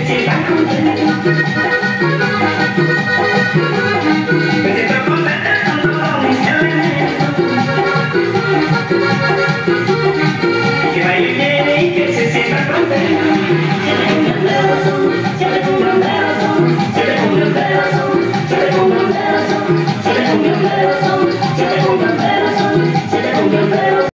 se sienta contenta. Me siento contenta con todo mis elementos. Que baile bien y que se sienta contenta. Siempre cumbias de razón, siempre cumbias de razón, siempre cumbias de razón, siempre cumbias de razón.